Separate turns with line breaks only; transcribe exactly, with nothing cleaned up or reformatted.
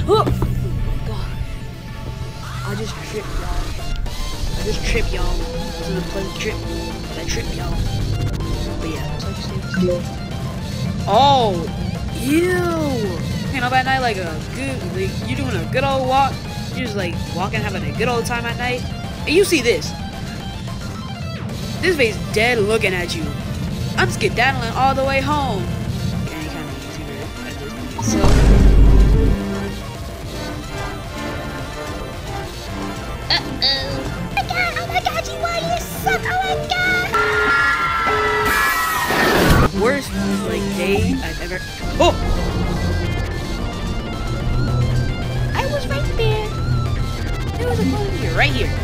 Oh God! I just tripped, y'all. I just tripped, y'all. It was a pleasant trip, but I tripped, y'all. But yeah, so I just stay. Oh, ew! You know, at night, like a good, like you're doing a good old walk. You're just like walking, having a good old time at night, and you see this. This face dead looking at you. I'm skedaddling all the way home. Okay, kind of easy at this point. So,
Uh-oh. Oh my god, oh my god, you why you suck, oh my god!
worst like day I've ever. Oh!
I was right there.
There was a clone here, right here.